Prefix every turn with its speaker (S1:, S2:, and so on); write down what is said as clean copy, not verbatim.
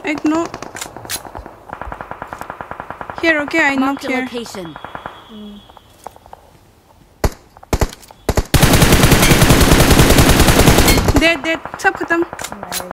S1: I know. Here, okay, I knock
S2: Marked a
S1: here.
S2: location.
S1: Dead, सब खत्म.